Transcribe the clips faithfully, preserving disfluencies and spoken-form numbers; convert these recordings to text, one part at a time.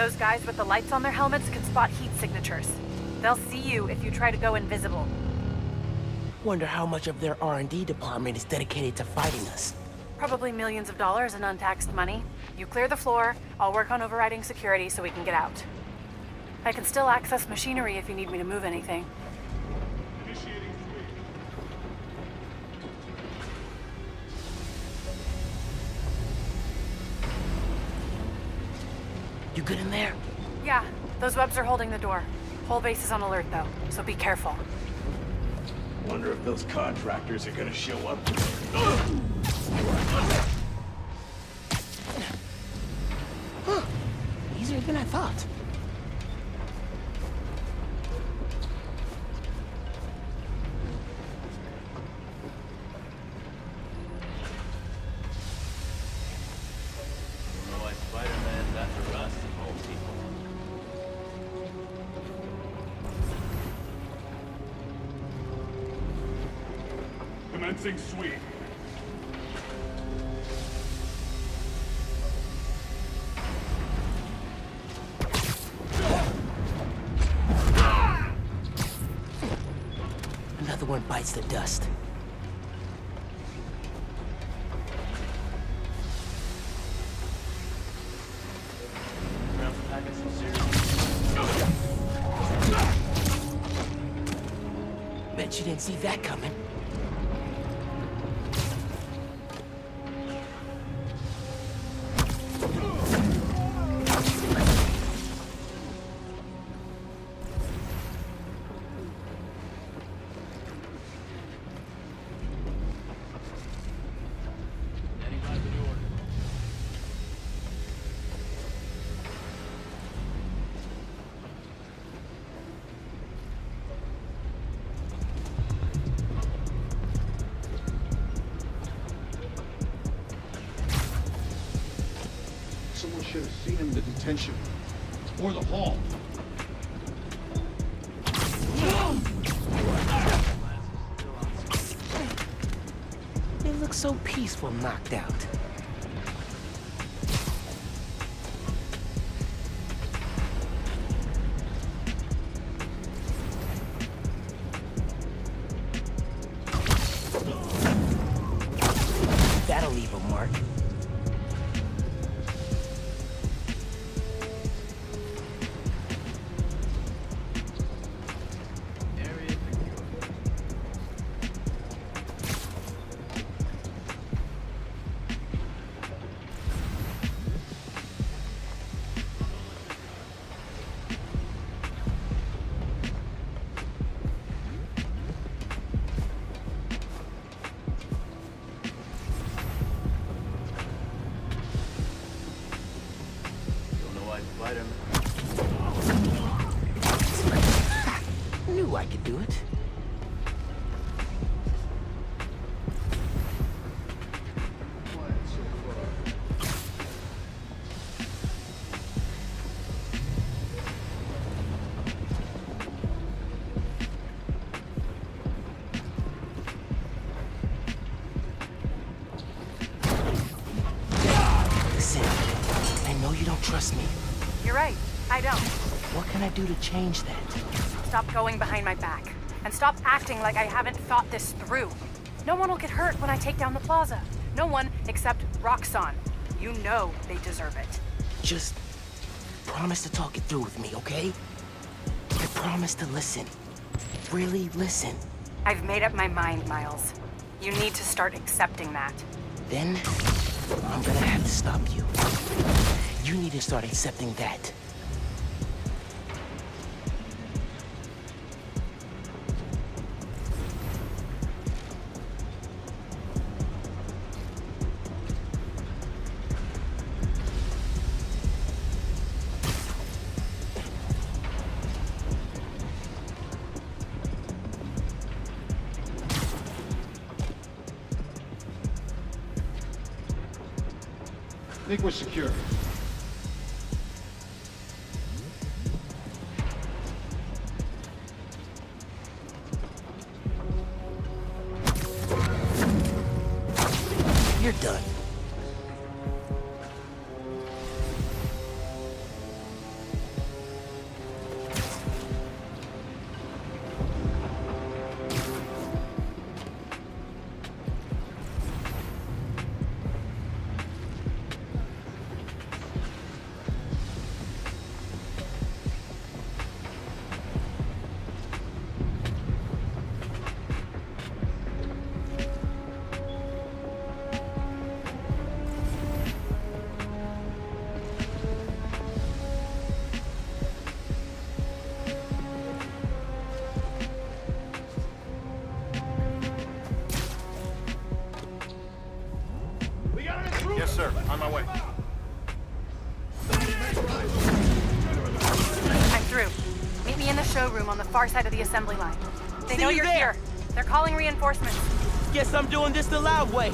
Those guys with the lights on their helmets can spot heat signatures. They'll see you if you try to go invisible. Wonder how much of their R and D department is dedicated to fighting us. Probably millions of dollars in untaxed money. You clear the floor, I'll work on overriding security so we can get out. I can still access machinery if you need me to move anything. Initiating sweep. You good in there? Yeah, those webs are holding the door. Whole base is on alert though, so be careful. Wonder if those contractors are gonna show up. Huh. Easier than I thought. Commencing sweep. Another one bites the dust. Bet you didn't see that coming. Someone should have seen him in the detention. Or the hall. They look so peaceful knocked out. That'll leave a mark. Knew I could do it. Listen, I know you don't trust me. You're right, I don't. What can I do to change that? Stop going behind my back. And stop acting like I haven't thought this through. No one will get hurt when I take down the plaza. No one except Roxxon. You know they deserve it. Just promise to talk it through with me, okay? I promise to listen. Really listen. I've made up my mind, Miles. You need to start accepting that. Then, I'm gonna have to stop you. You need to start accepting that. I think we're secure. You're done. Yes, sir. On my way. I'm through. Meet me in the showroom on the far side of the assembly line. They See know you you're there. here. They're calling reinforcements. Guess I'm doing this the loud way.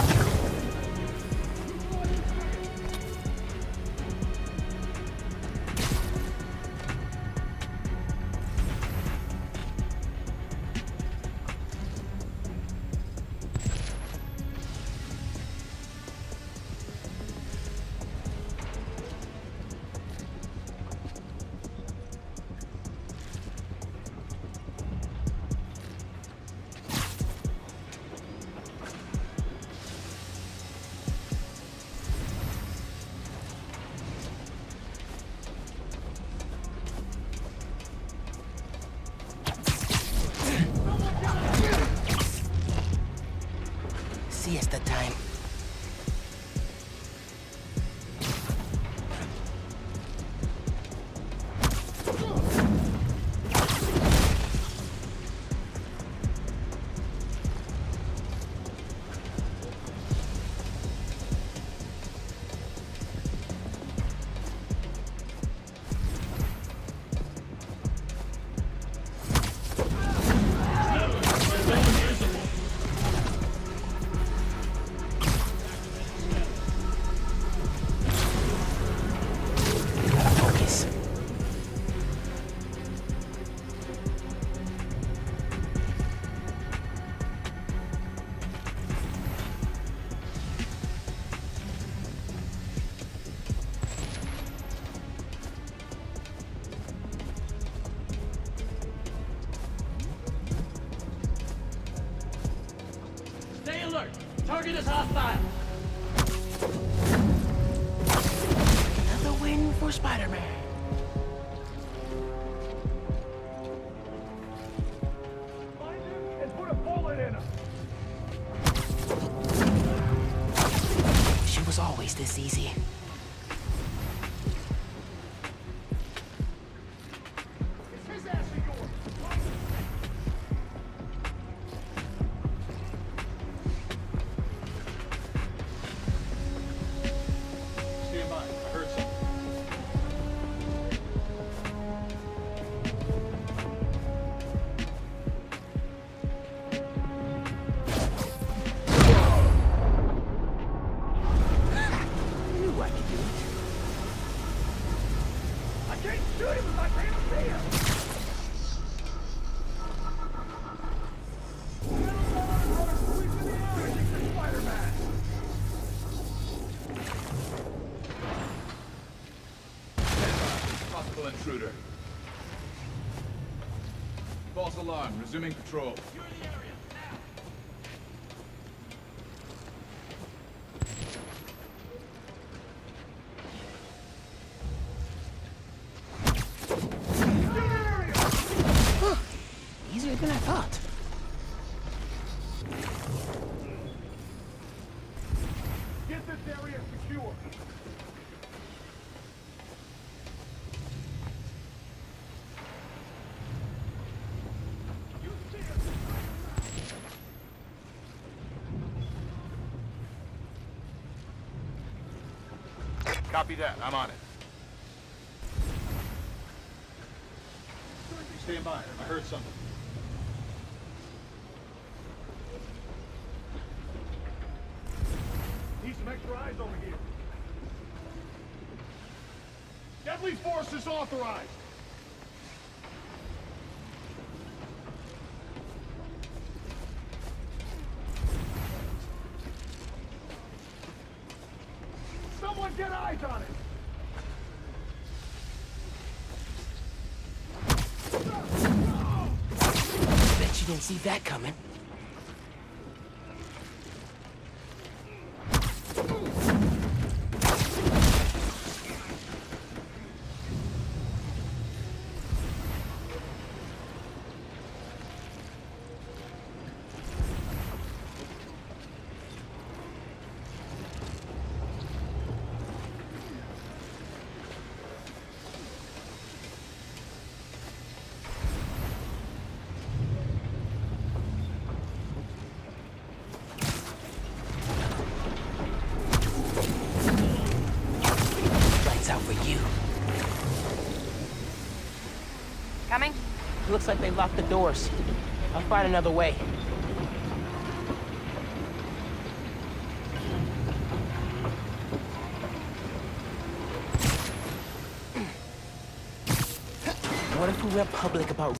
Siesta time. Focus. Stay alert! Target is hostile! Another win for Spider-Man. Find him and put a bullet in him. She was always this easy. It's his ass or yours. Stand by. I heard something. I knew I could do it. I can't shoot him if I can't see him. Spider-Man. Possible intruder. False alarm. Resuming patrol. Easier than I thought. Get this area secure. You see him. Copy that. I'm on it. Stand by. I heard something. Need some extra eyes over here. Deadly force is authorized. Someone get eyes on it. Bet you didn't see that coming. Looks like they locked the doors. I'll find another way. What if we went public about